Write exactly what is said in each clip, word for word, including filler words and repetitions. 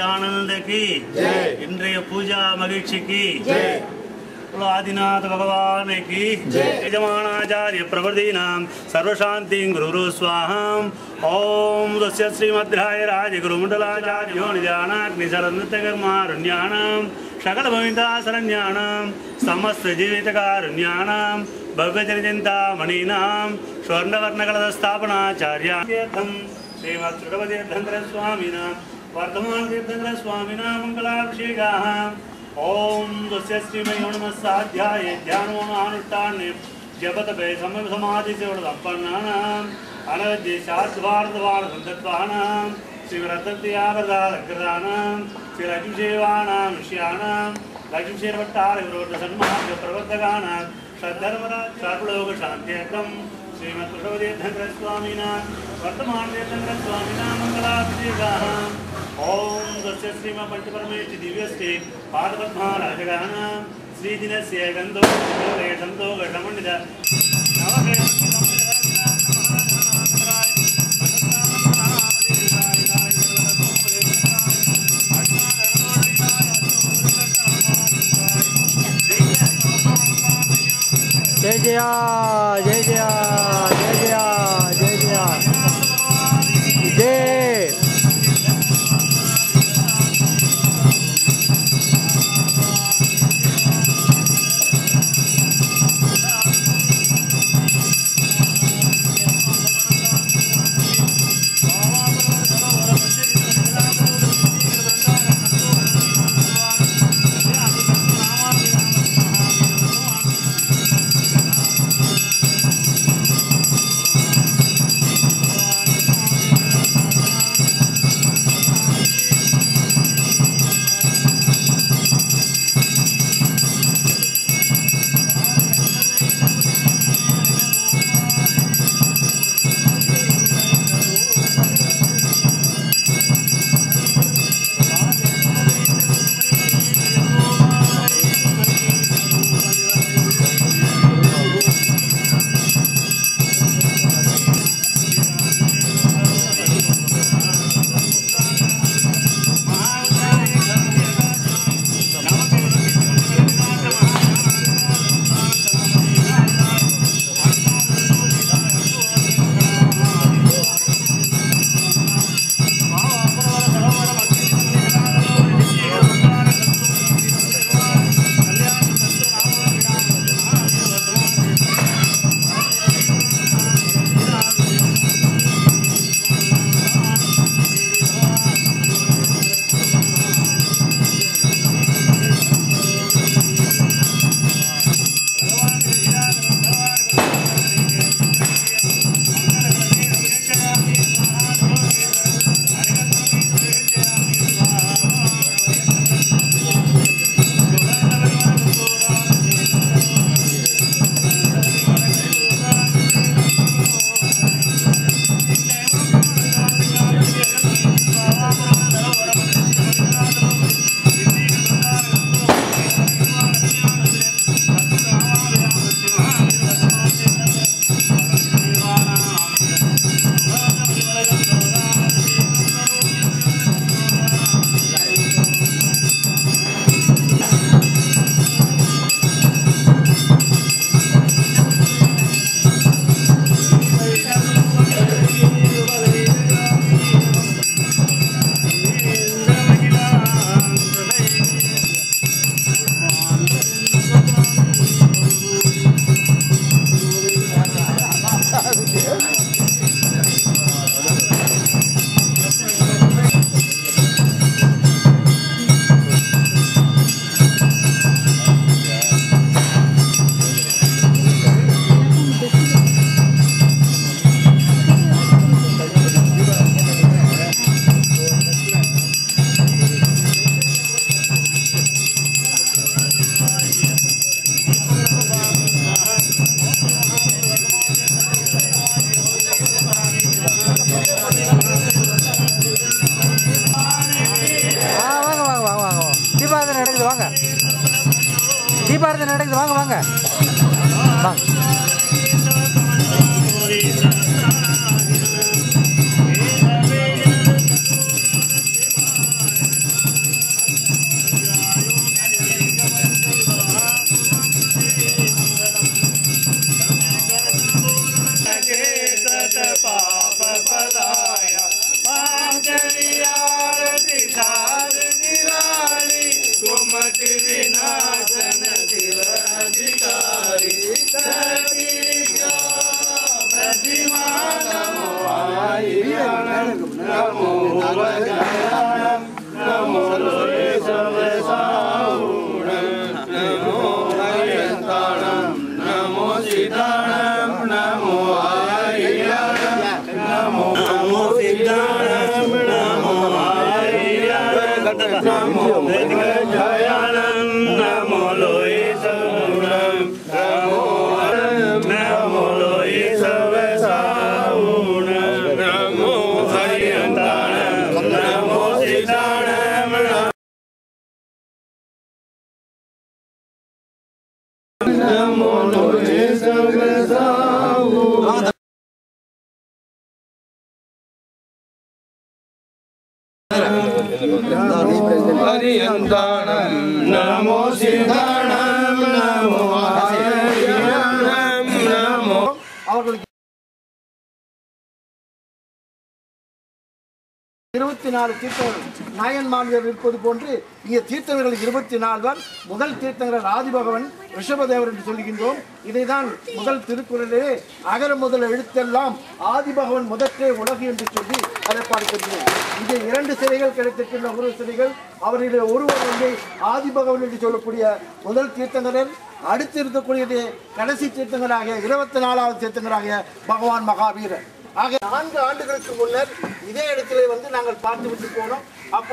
आनंद की इंद्रिय पूजा मगिक्षी की आदिनाथ भगवान की यजमानाचार्य प्रवृत्तीनां सर्वशांति गुरु स्वाहां ओम तस्य श्रीमद्राय राजगुरुमंडलाचार्यो निजानाग्निशरन्नतकर्मारण्याणां सकलभविताशरण्याणां समस्त जीवितकारुण्याणां भव्यचरिचिन्तामणीनां स्वर्णवर्णकलशस्थापनाचार्यार्थं श्रीमत्सुरवतीर्थङ्कर स्वामिनां वर्तमानतीर्थङ्कर स्वामिनां मङ्गलाभिषेकाः ओम तस्य श्रीमयो नमः साध्याय ध्यानोनुष्ठाने जपत भय समय समाधि से संपन्नानां अनवद्य शाद्वार्धवार संतत्वानां श्रीव्रतत्यावदालकृतानां श्रीलक्ष्मीसेवानां विषयाणां लक्ष्मीसेवट्टाल विरोध सन्मार्ग प्रवर्तकानां सद्धर्मराज सर्वलोक शान्त्यर्थं श्रीमत्पुरुषोत्तमतीर्थङ्कर स्वामिनां वर्तमानतीर्थङ्कर स्वामिनां मङ्गलाभिषेकाः ओम तस्य श्रीमा पंचपरमेष्टि दिव्यस्ते पादपद्माराजगानां श्रीदिनस्य गन्धो गन्धो गणमण्डित जय जया जय जया जय जया जय जया जय தீபாரதனை நடக்குது, வாங்க வாங்க வாங்க. विपत्ति विनाशन शिव अधिकारी प्रतिमा नमो नमो गजानन नमो लोये नमो हरियंताणं नमो सीताणं नमो नमो नमो सिद्धाणं नमो नमो गजानन नमो लोये नमो नमो लोये नमो हरियंताणं नमो सिद्धाणं नमो लोये हरियंताणं नमो सिद्धाणं नमो हरियंताणं नमो இருபத்தி நாலு தீர்த்தங்கள் நாயன்மார்கள் இருப்பது போன்று இங்கே தீர்த்தங்கள் இருபத்தி நால்வர். முதல் தீர்த்தங்கர் ஆதிபகவன் ரிஷபதேவர் என்று சொல்லுகின்றோம். இதைதான் முதல் திருக்குறளிலே அகர முதல் எழுத்தெல்லாம் ஆதிபகவன் முதற்றே உலகு என்று சொல்லி அதை பார்க்கின்றோம். இங்கே இரண்டு சிலைகள் கிடைத்திருக்கின்ற ஒரு சிலைகள் அவரிலே ஒருவர் வந்து ஆதிபகவன் என்று சொல்லக்கூடிய முதல் தீர்த்தங்கரர். அடுத்து இருக்கக்கூடியது கடைசி தீர்த்தங்கராக இருபத்தி நாலாவது தீர்த்தங்கராக பகவான் மகாவீரர். ஆக நான்கு ஆண்டுகளுக்கு முன்னர் இதே இடத்திலே வந்து நாங்கள் பார்த்து விட்டு போனோம். அப்போ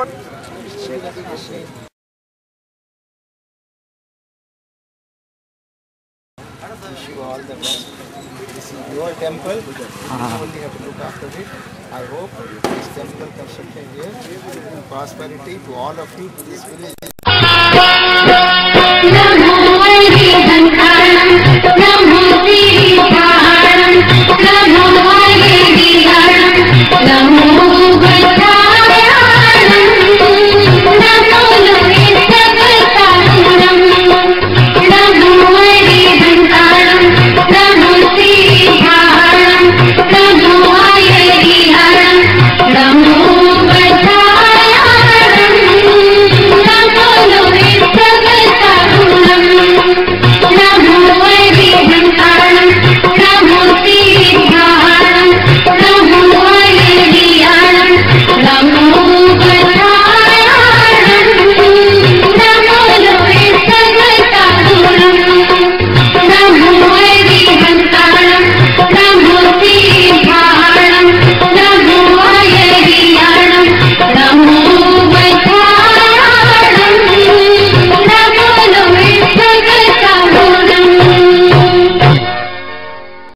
wish you all the best. This is your temple. You only have to look after it. I hope this temple construction here will bring prosperity to all of you, to this village.